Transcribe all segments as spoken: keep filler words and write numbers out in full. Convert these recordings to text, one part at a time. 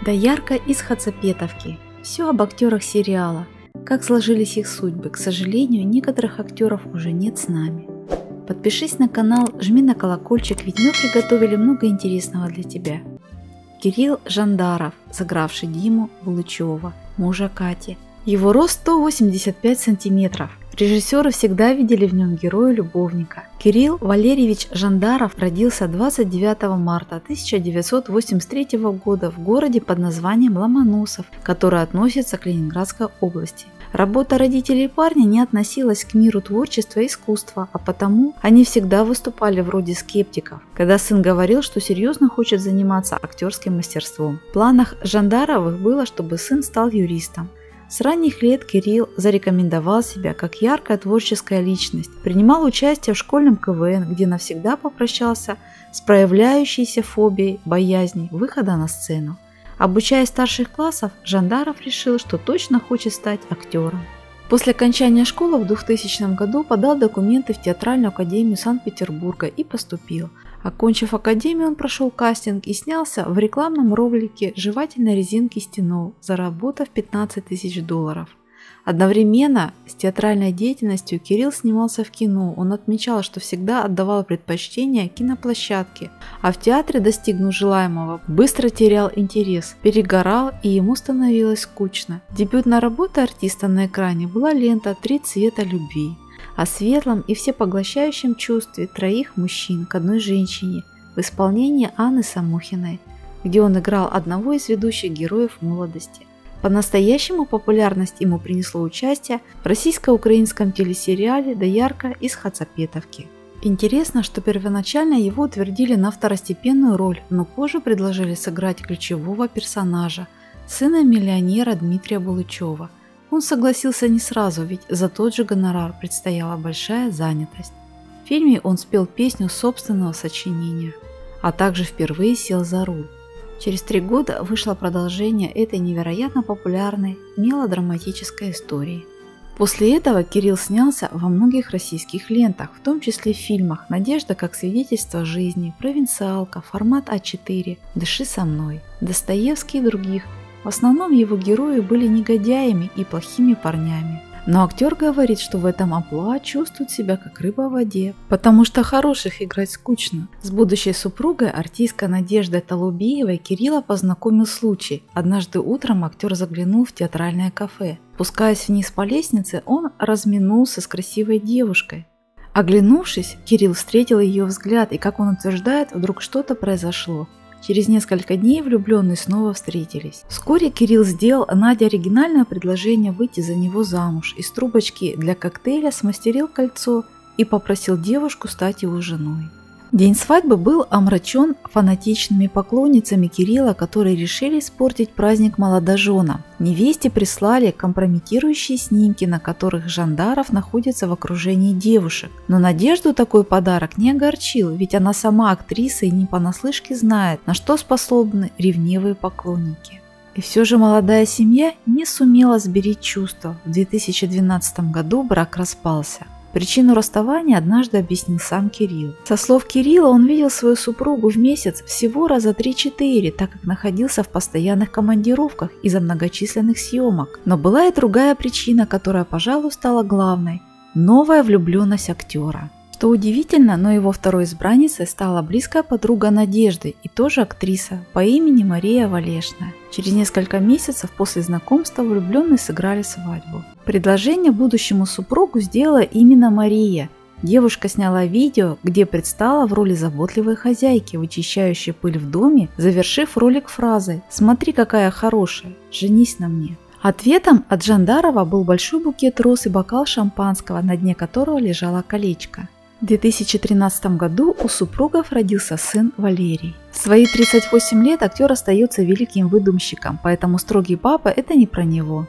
Доярка из Хацапетовки. Все об актерах сериала. Как сложились их судьбы. К сожалению, некоторых актеров уже нет с нами. Подпишись на канал, жми на колокольчик, ведь мы приготовили много интересного для тебя. Кирилл Жандаров, сыгравший Диму Булычева, мужа Кати. Его рост сто восемьдесят пять сантиметров. Режиссеры всегда видели в нем героя-любовника. Кирилл Валерьевич Жандаров родился двадцать девятого марта тысяча девятьсот восемьдесят третьего года в городе под названием Ломоносов, который относится к Ленинградской области. Работа родителей парня не относилась к миру творчества и искусства, а потому они всегда выступали в роли скептиков, когда сын говорил, что серьезно хочет заниматься актерским мастерством. В планах Жандаровых было, чтобы сын стал юристом. С ранних лет Кирилл зарекомендовал себя как яркая творческая личность, принимал участие в школьном ка вэ эн, где навсегда попрощался с проявляющейся фобией, боязнью выхода на сцену. Обучаясь в старших классах, Жандаров решил, что точно хочет стать актером. После окончания школы в двухтысячном году подал документы в Театральную академию Санкт-Петербурга и поступил. Окончив академию, он прошел кастинг и снялся в рекламном ролике жевательной резинки Стенол, заработав пятнадцать тысяч долларов. Одновременно с театральной деятельностью Кирилл снимался в кино. Он отмечал, что всегда отдавал предпочтение киноплощадке, а в театре, достигнув желаемого, быстро терял интерес, перегорал и ему становилось скучно. Дебютной работой артиста на экране была лента «Три цвета любви» о светлом и всепоглощающем чувстве троих мужчин к одной женщине в исполнении Анны Самохиной, где он играл одного из ведущих героев молодости. По-настоящему популярность ему принесло участие в российско-украинском телесериале «Доярка из Хацапетовки». Интересно, что первоначально его утвердили на второстепенную роль, но позже предложили сыграть ключевого персонажа, сына миллионера Дмитрия Булычева. Он согласился не сразу, ведь за тот же гонорар предстояла большая занятость. В фильме он спел песню собственного сочинения, а также впервые сел за руль. Через три года вышло продолжение этой невероятно популярной мелодраматической истории. После этого Кирилл снялся во многих российских лентах, в том числе в фильмах «Надежда как свидетельство жизни», «Провинциалка», «Формат а четыре», «Дыши со мной», «Достоевский» и других. В основном его герои были негодяями и плохими парнями. Но актер говорит, что в этом амплуа чувствует себя как рыба в воде, потому что хороших играть скучно. С будущей супругой, артисткой Надеждой Толубеевой, Кирилла познакомил случай. Однажды утром актер заглянул в театральное кафе. Спускаясь вниз по лестнице, он разминулся с красивой девушкой. Оглянувшись, Кирилл встретил ее взгляд, и, как он утверждает, вдруг что-то произошло. Через несколько дней влюбленные снова встретились. Вскоре Кирилл сделал Наде оригинальное предложение выйти за него замуж. Из трубочки для коктейля смастерил кольцо и попросил девушку стать его женой. День свадьбы был омрачен фанатичными поклонницами Кирилла, которые решили испортить праздник молодоженам. Невесте прислали компрометирующие снимки, на которых Жандаров находится в окружении девушек. Но Надежду такой подарок не огорчил, ведь она сама актриса и не понаслышке знает, на что способны ревнивые поклонники. И все же молодая семья не сумела сберечь чувства. В две тысячи двенадцатом году брак распался. Причину расставания однажды объяснил сам Кирилл. Со слов Кирилла, он видел свою супругу в месяц всего раза три-четыре, так как находился в постоянных командировках из-за многочисленных съемок. Но была и другая причина, которая, пожалуй, стала главной – новая влюбленность актера. Что удивительно, но его второй избранницей стала близкая подруга Надежды и тоже актриса по имени Мария Валешная. Через несколько месяцев после знакомства влюбленные сыграли свадьбу. Предложение будущему супругу сделала именно Мария. Девушка сняла видео, где предстала в роли заботливой хозяйки, вычищающей пыль в доме, завершив ролик фразой «Смотри, какая хорошая, женись на мне». Ответом от Жандарова был большой букет роз и бокал шампанского, на дне которого лежало колечко. В две тысячи тринадцатом году у супругов родился сын Валерий. В свои тридцать восемь лет актер остается великим выдумщиком, поэтому «Строгий папа» – это не про него.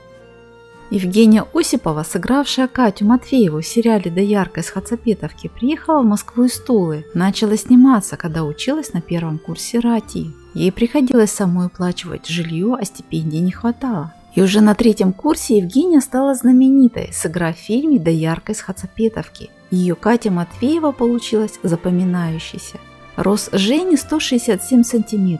Евгения Осипова, сыгравшая Катю Матвееву в сериале «Доярка из Хацапетовки», приехала в Москву из Тулы. Начала сниматься, когда училась на первом курсе РАТИ. Ей приходилось самой оплачивать жилье, а стипендий не хватало. И уже на третьем курсе Евгения стала знаменитой, сыграв в фильме «Доярка из Хацапетовки». Ее Катя Матвеева получилась запоминающейся. Рост Жени сто шестьдесят семь сантиметров.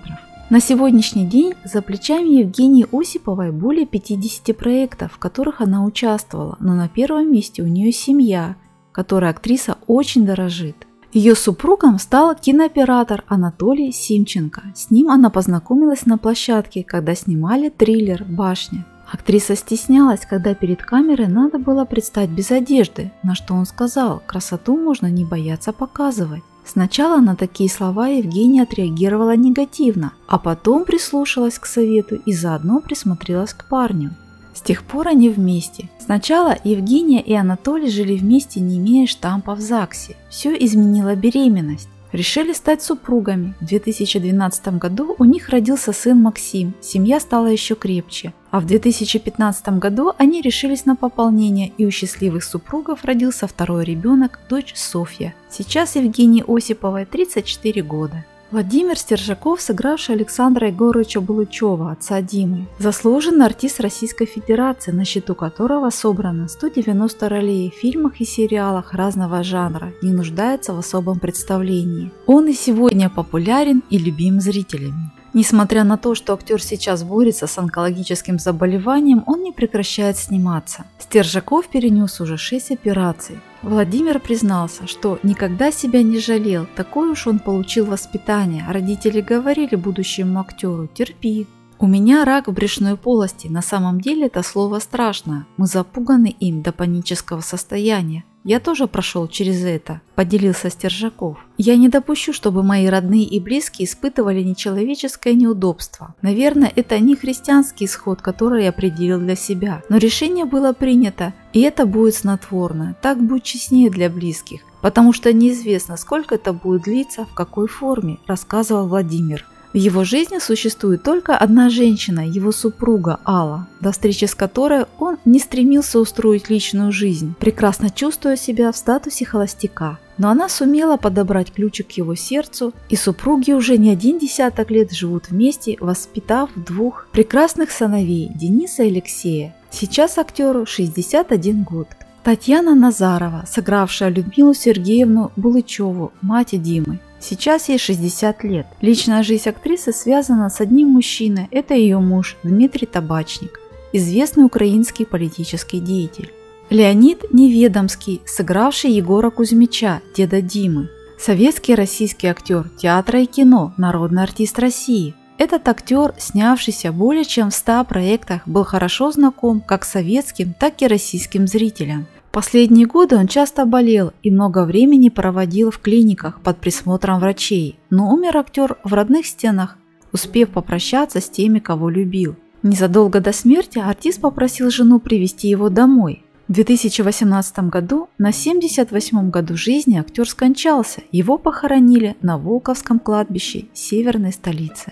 На сегодняшний день за плечами Евгении Осиповой более пятидесяти проектов, в которых она участвовала, но на первом месте у нее семья, которой актриса очень дорожит. Ее супругом стал кинооператор Анатолий Симченко. С ним она познакомилась на площадке, когда снимали триллер «Башня». Актриса стеснялась, когда перед камерой надо было предстать без одежды, на что он сказал: «Красоту можно не бояться показывать». Сначала на такие слова Евгения отреагировала негативно, а потом прислушалась к совету и заодно присмотрелась к парню. С тех пор они вместе. Сначала Евгения и Анатолий жили вместе, не имея штампа в ЗАГСе. Все изменила беременность. Решили стать супругами. В две тысячи двенадцатом году у них родился сын Максим, семья стала еще крепче. А в две тысячи пятнадцатом году они решились на пополнение, и у счастливых супругов родился второй ребенок, дочь Софья. Сейчас Евгении Осиповой тридцать четыре года. Владимир Стержаков, сыгравший Александра Егоровича Булычева, отца Димы, заслуженный артист Российской Федерации, на счету которого собрано сто девяносто ролей в фильмах и сериалах разного жанра, не нуждается в особом представлении. Он и сегодня популярен и любим зрителями. Несмотря на то, что актер сейчас борется с онкологическим заболеванием, он не прекращает сниматься. Стержаков перенес уже шесть операций. Владимир признался, что никогда себя не жалел, такое уж он получил воспитание. Родители говорили будущему актеру: терпи. У меня рак в брюшной полости, на самом деле это слово страшное, мы запуганы им до панического состояния. Я тоже прошел через это, поделился Стержаков. Я не допущу, чтобы мои родные и близкие испытывали нечеловеческое неудобство. Наверное, это не христианский исход, который я определил для себя. Но решение было принято, и это будет снотворное. Так будет честнее для близких, потому что неизвестно, сколько это будет длиться, в какой форме, рассказывал Владимир. В его жизни существует только одна женщина, его супруга Алла, до встречи с которой он не стремился устроить личную жизнь, прекрасно чувствуя себя в статусе холостяка. Но она сумела подобрать ключик к его сердцу, и супруги уже не один десяток лет живут вместе, воспитав двух прекрасных сыновей – Дениса и Алексея. Сейчас актеру шестьдесят один год. Татьяна Назарова, сыгравшая Людмилу Сергеевну Булычеву, мать Димы. Сейчас ей шестьдесят лет. Личная жизнь актрисы связана с одним мужчиной – это ее муж Дмитрий Табачник, известный украинский политический деятель. Леонид Неведомский, сыгравший Егора Кузьмича, деда Димы. Советский и российский актер театра и кино, народный артист России. Этот актер, снявшийся более чем в ста проектах, был хорошо знаком как советским, так и российским зрителям. В последние годы он часто болел и много времени проводил в клиниках под присмотром врачей, но умер актер в родных стенах, успев попрощаться с теми, кого любил. Незадолго до смерти артист попросил жену привезти его домой. В две тысячи восемнадцатом году, на семьдесят восьмом году жизни, актер скончался, его похоронили на Волковском кладбище северной столицы.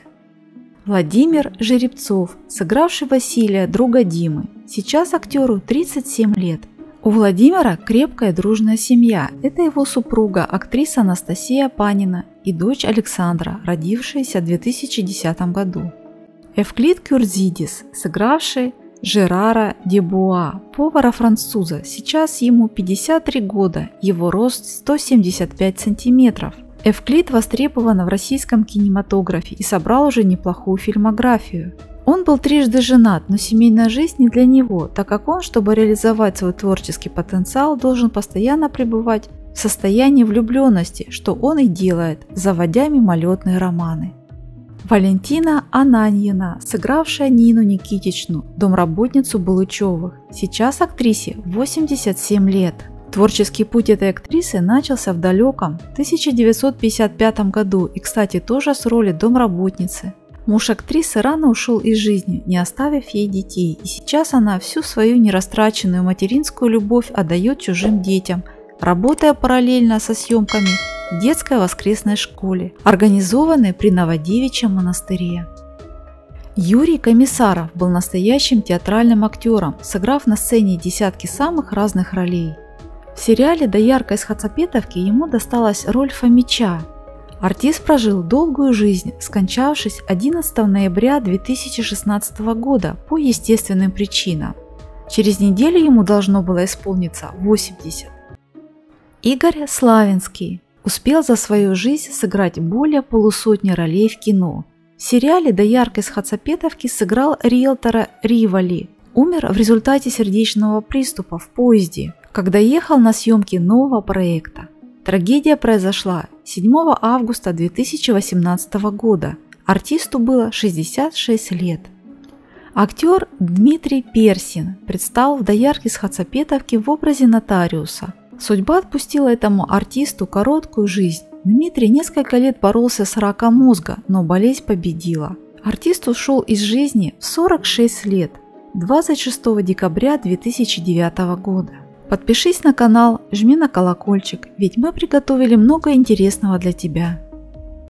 Владимир Жеребцов, сыгравший Василия, друга Димы. Сейчас актеру тридцать семь лет. У Владимира крепкая дружная семья. Это его супруга, актриса Анастасия Панина, и дочь Александра, родившаяся в две тысячи десятом году. Эвклид Кюрзидис, сыгравший Жерара Дебуа, повара-француза. Сейчас ему пятьдесят три года, его рост сто семьдесят пять сантиметров. Эвклид востребован в российском кинематографе и собрал уже неплохую фильмографию. Он был трижды женат, но семейная жизнь не для него, так как он, чтобы реализовать свой творческий потенциал, должен постоянно пребывать в состоянии влюбленности, что он и делает, заводя мимолетные романы. Валентина Ананьина, сыгравшая Нину Никитичну, домработницу Булычевых. Сейчас актрисе восемьдесят семь лет. Творческий путь этой актрисы начался в далеком тысяча девятьсот пятьдесят пятом году и, кстати, тоже с роли домработницы. Муж актрисы рано ушел из жизни, не оставив ей детей, и сейчас она всю свою нерастраченную материнскую любовь отдает чужим детям, работая параллельно со съемками в детской воскресной школе, организованной при Новодевичьем монастыре. Юрий Комиссаров был настоящим театральным актером, сыграв на сцене десятки самых разных ролей. В сериале «Доярка из Хацапетовки» ему досталась роль Фомича. Артист прожил долгую жизнь, скончавшись одиннадцатого ноября две тысячи шестнадцатого года по естественным причинам. Через неделю ему должно было исполниться восемьдесят. Игорь Славинский успел за свою жизнь сыграть более полусотни ролей в кино. В сериале «Доярка из Хацапетовки» сыграл риэлтора Ривали. Умер в результате сердечного приступа в поезде, когда ехал на съемки нового проекта. Трагедия произошла седьмого августа две тысячи восемнадцатого года. Артисту было шестьдесят шесть лет. Актер Дмитрий Персин предстал в «Доярке из Хацапетовки» в образе нотариуса. Судьба отпустила этому артисту короткую жизнь. Дмитрий несколько лет боролся с раком мозга, но болезнь победила. Артист ушел из жизни в сорок шесть лет, двадцать шестого декабря две тысячи девятого года. Подпишись на канал, жми на колокольчик, ведь мы приготовили много интересного для тебя.